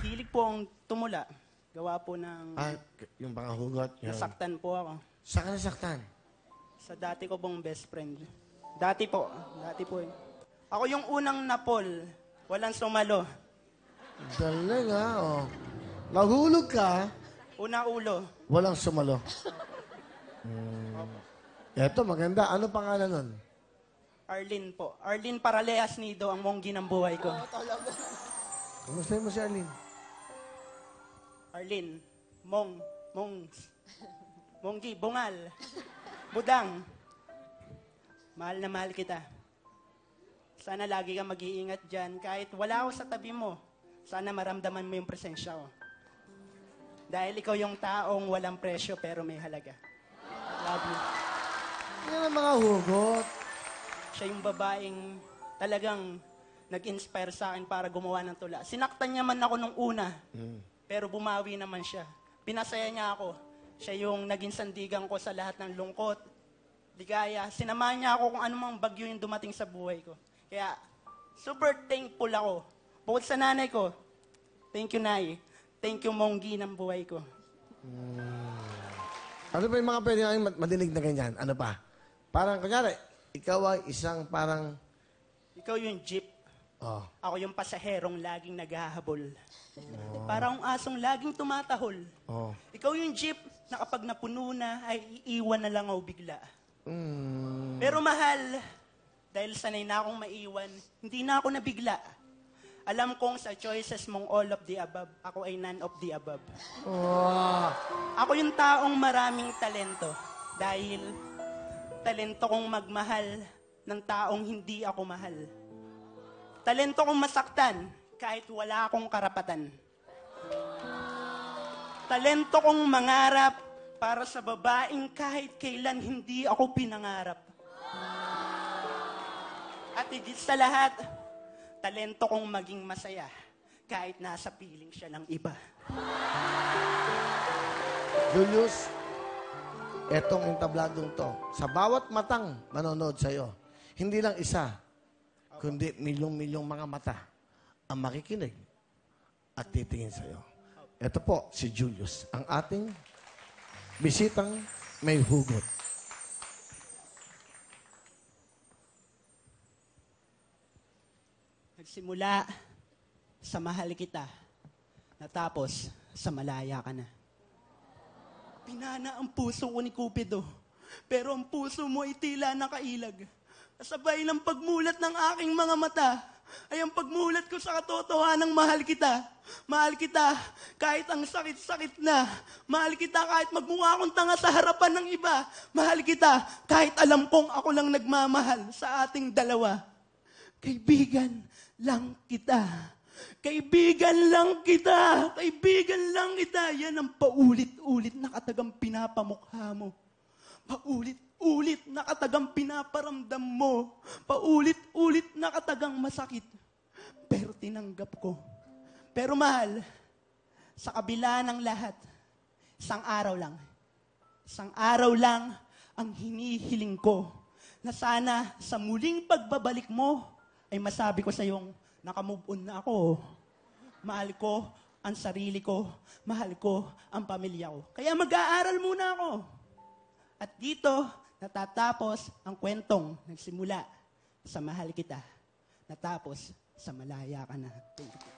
Hilig po ang tumula. Gawa po ng... Yung mga hugot. Nasaktan po ako. Saan ka nasaktan? Sa dati ko pong best friend. Dati po eh. Ako yung unang napol. Walang sumalo. Galing oh. Nahulog ka, Una ulo. walang sumalo. Eto, maganda. Ano pangalan nun? Arlene po. Arlene Paraleas Nido, ang monggi ng buhay ko. Kamusta mo si Arlene? Arlene, monggi, bungal, budang. Mahal na mahal kita. Sana lagi kang mag-iingat dyan. Kahit wala ako sa tabi mo, sana maramdaman mo yung presensya ko. Dahil ikaw yung taong walang presyo pero may halaga. Love you. Yan ang mga hugot. Siya yung babaeng talagang nag-inspire sa akin para gumawa ng tula. Sinaktan niya man ako nung una, pero bumawi naman siya. Pinasaya niya ako. Siya yung naging sandigan ko sa lahat ng lungkot, ligaya. Sinamahan niya ako kung anumang bagyo yung dumating sa buhay ko. Kaya, super thankful ako. Bukod sa nanay ko, thank you, Nay. Thank you, Monggi ng buhay ko. Ano pa yung mga pwede namin madinig na ganyan? Ano pa? Parang, kunyari, ikaw ay isang parang... Ikaw yung jeep. Oh. Ako yung pasaherong laging naghahabol. Parang asong laging tumatahol. Oh. Ikaw yung jeep na kapag napuno na, ay iiwan na lang ako bigla. Pero mahal, dahil sanay na akong maiwan, hindi na ako nabigla. Alam kong sa choices mong all of the above, ako ay none of the above. Oh. Ako yung taong maraming talento. Dahil talento kong magmahal ng taong hindi ako mahal. Talento kong masaktan kahit wala akong karapatan. Talento kong mangarap para sa babaeng kahit kailan hindi ako pinangarap. At higit sa lahat, talento kong maging masaya kahit nasa piling siya ng iba. Julius, etong entabladong to, sa bawat matang manonood sa'yo, hindi lang isa, kundi milyong-milyong mga mata ang makikinig at titingin sa'yo. Ito po, si Julius, ang ating bisitang may hugot. Nagsimula sa mahal kita, natapos sa malaya ka na. Pinana ang puso ko ni Cupido, pero ang puso mo ay tila nakailag. Kasabay ng pagmulat ng aking mga mata, ay ang pagmulat ko sa katotohanang mahal kita. Mahal kita kahit ang sakit-sakit na. Mahal kita kahit magmukha akong tanga sa harapan ng iba. Mahal kita kahit alam kong ako lang nagmamahal sa ating dalawa. Kaibigan lang kita. Kaibigan lang kita. Kaibigan lang kita. Yan ang paulit-ulit na katagang pinapamukha mo. Paulit-ulit na katagang pinaparamdam mo. Paulit-ulit na katagang masakit. Pero tinanggap ko. Pero mahal, sa kabila ng lahat, isang araw lang ang hinihiling ko na sana sa muling pagbabalik mo ay masabi ko sa iyong nakamove on na ako. Mahal ko ang sarili ko. Mahal ko ang pamilya ko. Kaya mag-aaral muna ako. At dito, natatapos ang kwentong nagsimula sa mahal kita. Natapos sa malaya ka na. Thank you.